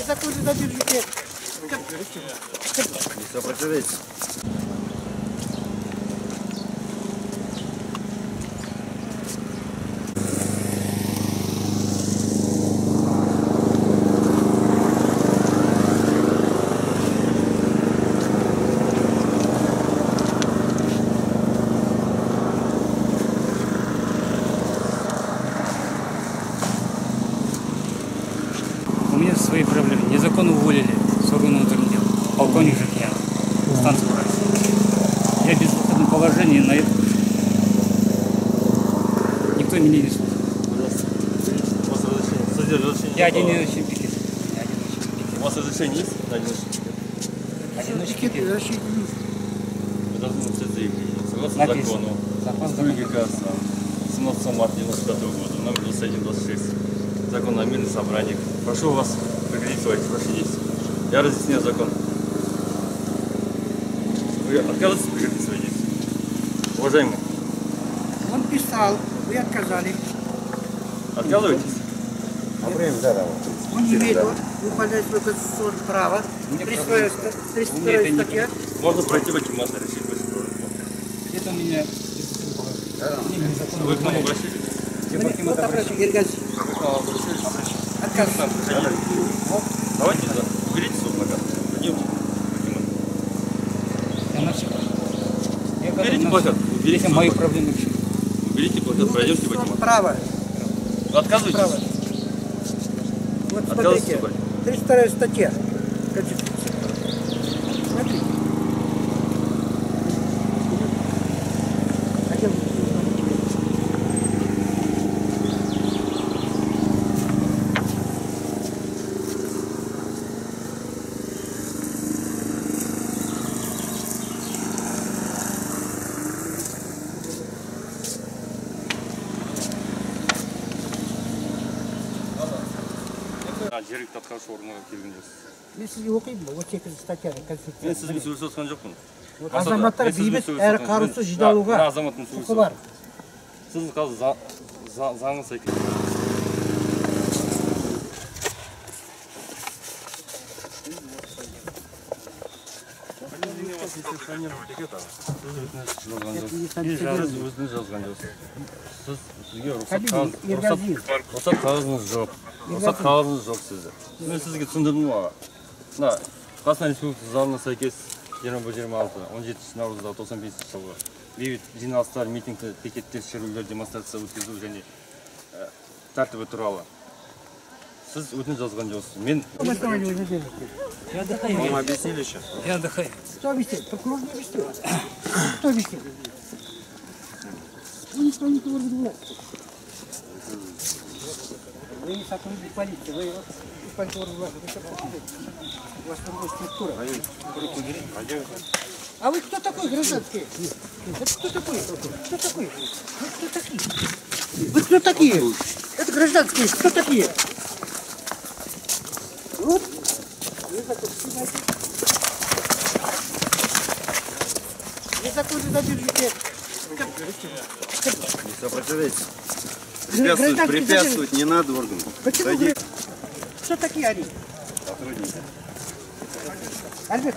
Незаконно задержите. Не сопротивляйтесь. У меня свои проблемы. Незаконно уволили с органов внутренних дел. Полковник Жакьянов. Станция Уральская. Я без выходного положения на это. Никто меня не слушает. У вас разрешение? Содержание. Я одиночный пикет. У вас разрешение есть на одиночный пикет? Одиночный пикет. Вы должны написать заявление. Согласно Написано. закону. Республика 17 марта 1995 года, номер 2126. Закон о мирных собраниях. Прошу вас прекратить ваши действия. Я разъясняю закон. Вы отказываетесь прекратить свои действия? Уважаемый, Он писал, вы отказали. отказываетесь? Он не имеет выполнять свое конституционное право. 32 статья. Можно пройти в акимат, решить ваше проблему. Это у меня... Вы к нам обращались? Вот обращение, Ергазий. Вы к нам обращались? Отказ. Давайте, уберите суд на карту. Пойдемте в акимат. Я на все. Я готов Уберите на плакат. все. Уберите Это мои проблемы. Уберите плакат, пройдемте в акимат. Право. Вы отказываетесь? Право. Вот Отказываетесь смотрите, брать? 32 статья Конституции. Смотрите. Жергілікті атқарушы органға келген жоқсыз. Мен сізге оқимын, вот секілді статьяны Конституция. Мен сізбен сөйлесіп жатқан жоқпын. Азаматтар бейбіт әрі қарусыз жиналуға құқы бар. Сіз қазір заңға сәйкес. Сіз өзіңіз жазған жоқсыз. Сіз сізге рұқсат қағазыңыз жоқ. Рұқсат қағазыңыз жоқ сізде. Мен сізге түсіндірдім ғой. Мына Қазақстан Республикасы заңына сәйкес 21-26, 17 наурыздағы 95 жылғы бейбіт жиналыстар, митингтер, пикеттер, шерулер, демонстрация өткізу және тәртібі туралы. Сіз өтініш жазған жоқсыз. Мен... Я отдыхаю. Вам объяснили сейчас? Я отдыхаю. Кто объяснит? Прокурор не объяснил. Кто объяснил? Вы не исполнитель органов власти. Вы не сотрудник полиции, вы исполнитель органов власти. Вы что хотите? У вас другая структура. А вы кто такой, гражданский? Это кто такой? Кто такой? Вы кто такие? Вы кто такие? Это гражданские. Кто такие? Вот. Незаконно задержите. Не сопротивляйтесь. Препятствовать не надо органам. Почему? Кто такие они? Сотрудники. Альберт.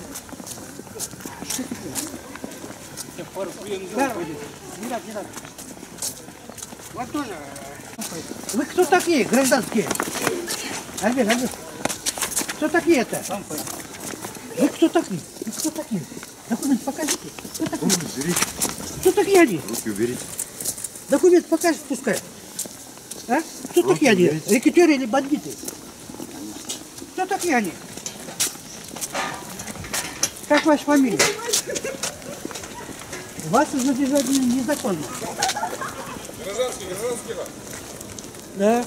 Да, не надо. Вот тоже. Вы кто такие, гражданские? Альберт. Кто такие это? Вы кто такие? Вы кто такие? Документ покажите. Кто такие? Руки уберите. Кто такие они? Руки уберите. Документ покажите, пускай. А? Кто такие они? Рекетёры или бандиты? Кто такие они? Как ваша фамилия? Вас задержали незаконно. Гражданский. Да.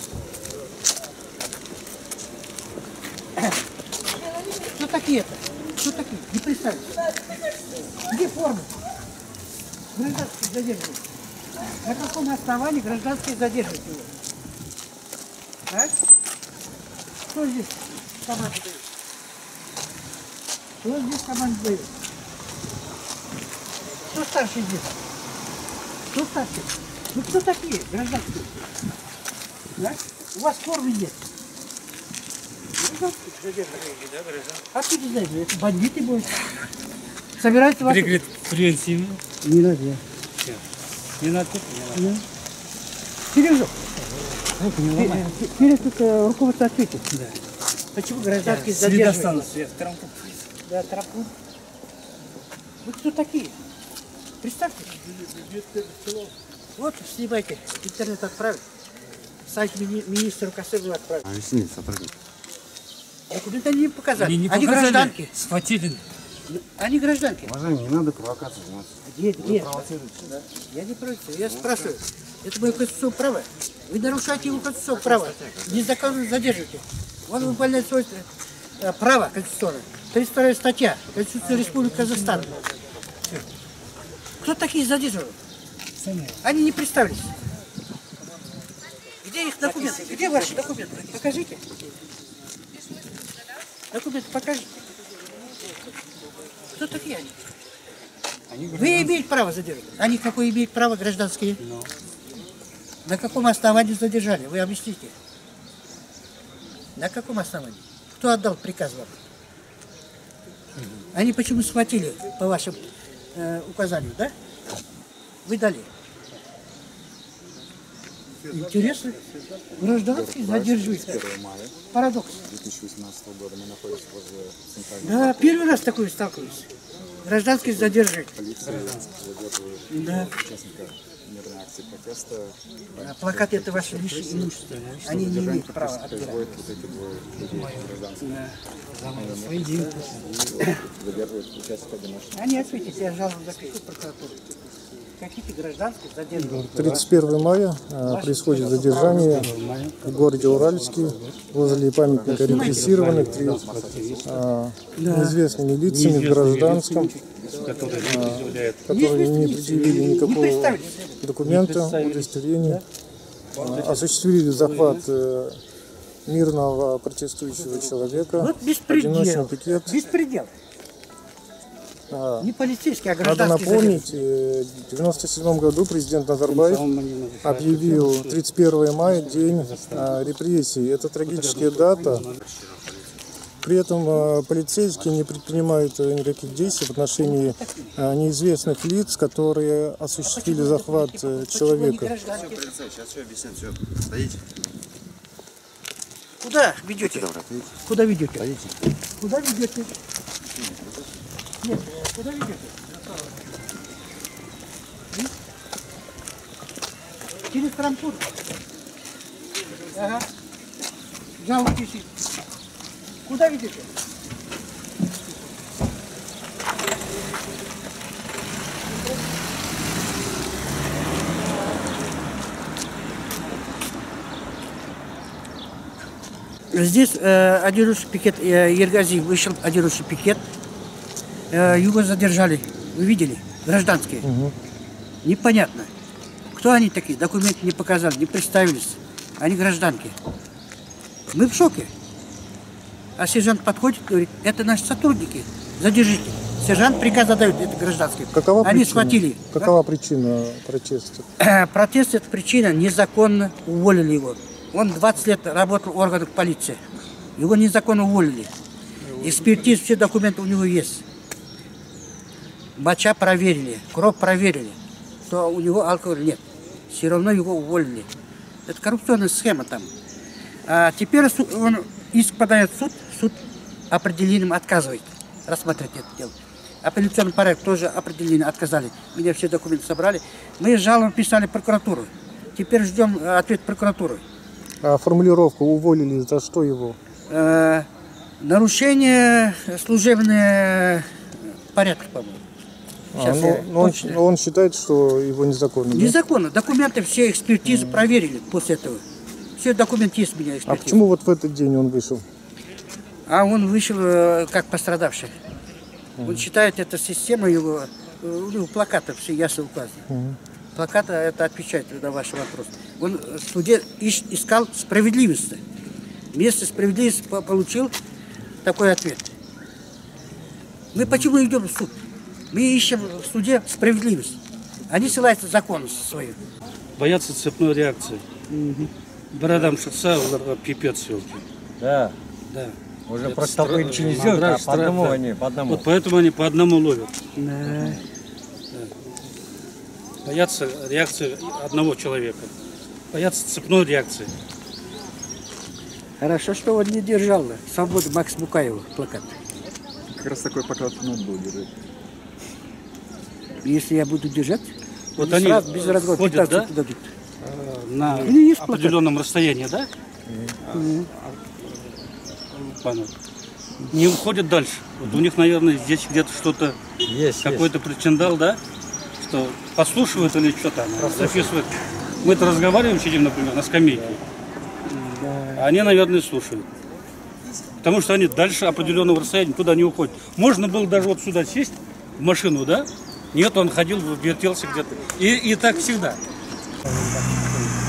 Кто такие-то? Кто такие? Не представьте. Где форма? Гражданский задерживает. На каком основании гражданский задерживает его? А? Кто здесь команду дает? Кто здесь команду дает? Кто старший здесь? Кто старший? Ну кто такие, гражданские? Да? У вас формы нет. А ты не знаешь, это бандиты будут. Собирайте вас. Превентивно. Не надо. Не надо. Сережа, перед руководство ответит. Да. Почему гражданские Следа задерживают? останутся, я трампу. Да, тропу. Вы кто такие? Представьте. Вот, снимайте. Интернет отправить. Сайт министра Косыгова отправить. Объясните, сотрудник. Документы они не показали. Они не Они показали, гражданки. схватили. Они гражданки. Уважаемый, не надо провокации заниматься. Где? Я не провоцирую. Я спрашиваю. Это мое конституционное право. Вы нарушаете его конституционное право. Незаконно задерживаете. Он выполняет свое право конституционное. 32 статья Конституции Республики Казахстан. Кто такие задерживают? Они не представились. Где их документы? Где ваши документы? Покажите. Документы покажите. Кто такие они? Вы имеете право задержать. Они какое имеют право гражданские? На каком основании задержали? Вы объясните. На каком основании? Кто отдал приказ вам? Они почему схватили по вашим указаниям, да? Вы дали. Интересно. Гражданские задерживают. Парадокс. 2018 года мы находимся возле центрального. Да, первый раз такое сталкиваюсь. Гражданских задерживают. Полиция задерживает Да. участника мирной акции протеста. А плакаты это ваше личное имущество. Они не имеют права отбирать. Производят вот эти двое людей гражданских. Задерживают участника домашнего. Они ответят, я жалобу запишу в прокуратуру. Какие-то гражданские задерживают. 31 мая происходит задержание в городе Уральске возле памятника репрессированных неизвестными лицами в гражданском, которые не предъявили никакого документа, удостоверения, осуществили захват мирного протестующего человека, Вот одиночный беспредел. пикет. Беспредел. Не полицейский, а Надо гражданский. напомнить, в 1997 году президент Назарбаев объявил 31 мая день репрессий. Это трагическая дата. При этом полицейские не предпринимают никаких действий в отношении неизвестных лиц, которые осуществили захват человека. Сейчас все объясню, все. Стоите. Куда ведете? Куда ведете? Куда ведете? Нет, куда ведете? Через Трампур. Ага. Жалоб пишите. Куда ведете? Здесь одиночный пикет, Ергази вышел одиночный пикет, его задержали, вы видели, гражданские. Непонятно, кто они такие, документы не показали, не представились, они гражданки. Мы в шоке. А сержант подходит и говорит, это наши сотрудники, задержите. Сержант приказ отдает, это гражданские. Какова они причина? схватили. Какова причина протеста? Протест – это причина, незаконно уволили его. Он 20 лет работал в органах полиции. Его незаконно уволили. Экспертиз, все документы у него есть. Моча проверили, кровь проверили, что у него алкоголя нет. Все равно его уволили. Это коррупционная схема там. А теперь он иск подает в суд, суд определением отказывает рассматривать это дело. Апелляционный порядок тоже определение отказали. Меня все документы собрали. Мы жалобу писали в прокуратуру. Теперь ждем ответ прокуратуры. А формулировку уволили за что его? Нарушение служебного порядка, по-моему. Он считает, что его незаконно. Незаконно. Документы, все экспертизы проверили после этого. Все документы есть у меня экспертизы. А почему вот в этот день он вышел? А он вышел как пострадавший. Он считает, эта система его, у него плакаты все ясно указаны. Плакаты это отвечает на ваш вопрос. Он в суде искал справедливости. Вместо справедливости получил такой ответ. Мы почему идем в суд? Мы ищем в суде справедливость. Они ссылаются на законность свою. Боятся цепной реакции. Бородам шықса, оларға пипец елки. Да. Да. Уже Это просто толпой ничего не мандраж, сделают, а по страх, одному да. они, по одному. Вот поэтому они по одному ловят. Да. Боятся реакции одного человека. Боятся цепной реакции. Хорошо, что он не держал «Свободу» Макс Букаева плакат. Как раз такой плакат надо было держать. Если я буду держать, Вот они сразу, без разговора, ходят, 15 да? дадут. На Или есть плакат? определенном расстоянии, да? Понял. Не уходят дальше. Вот у них, наверное, здесь где-то что-то, Есть, какой-то причиндал, да? Что подслушивают или что там, записывают. Мы-то разговариваем, сидим, например, на скамейке. А они, наверное, слушают. Потому что они дальше определенного расстояния туда не уходят. Можно было даже вот сюда сесть в машину, да? Нет, он ходил, вертелся где-то. И так всегда.